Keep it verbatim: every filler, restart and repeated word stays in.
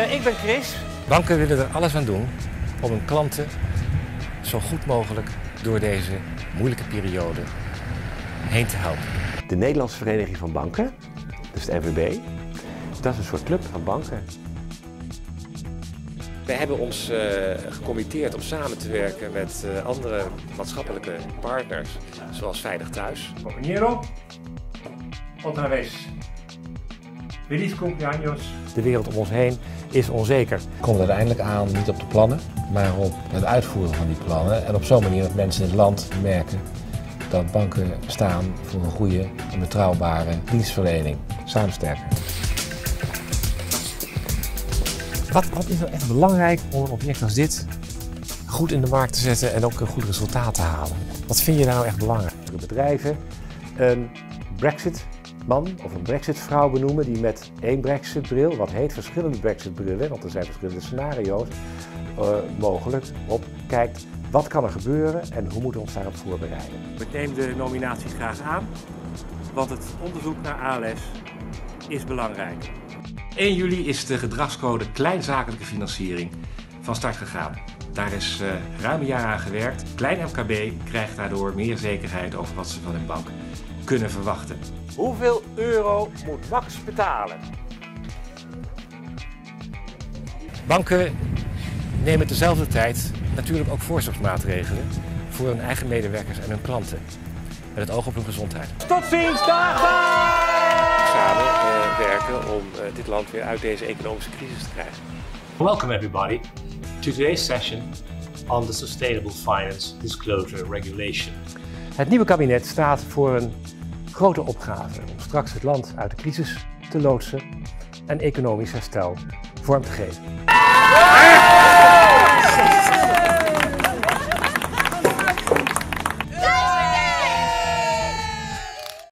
Uh, ik ben Chris. Banken willen er alles aan doen om hun klanten zo goed mogelijk door deze moeilijke periode heen te helpen. De Nederlandse Vereniging van Banken, dus de N V B, dat is een soort club van banken. We hebben ons uh, gecommitteerd om samen te werken met uh, andere maatschappelijke partners, zoals Veilig Thuis. Compañero, otra vez. Feliz cumpleaños. De wereld om ons heen is onzeker. We komen er uiteindelijk aan niet op de plannen, maar op het uitvoeren van die plannen. En op zo'n manier dat mensen in het land merken dat banken staan voor een goede en betrouwbare dienstverlening. Samen sterker. Wat, wat is nou echt belangrijk om een object als dit goed in de markt te zetten en ook een goed resultaat te halen? Wat vind je nou echt belangrijk? De bedrijven een Brexit-man of een Brexit-vrouw benoemen die met één Brexit-bril, wat heet verschillende Brexit-brillen, want er zijn verschillende scenario's uh, mogelijk, op kijkt wat kan er gebeuren en hoe moeten we ons daarop voorbereiden. Ik neem de nominatie graag aan, want het onderzoek naar A L S is belangrijk. één juli is de gedragscode kleinzakelijke financiering van start gegaan. Daar is uh, ruim een jaar aan gewerkt. Klein M K B krijgt daardoor meer zekerheid over wat ze van hun bank kunnen verwachten. Hoeveel euro moet Max betalen? Banken nemen tezelfde tijd natuurlijk ook voorzorgsmaatregelen voor hun eigen medewerkers en hun klanten. Met het oog op hun gezondheid. Tot ziens, dag! Samen uh, werken om uh, dit land weer uit deze economische crisis te krijgen. Welcome everybody to today's session on the Sustainable Finance Disclosure Regulation. Het nieuwe kabinet staat voor een grote opgave om straks het land uit de crisis te loodsen en economisch herstel vorm te geven.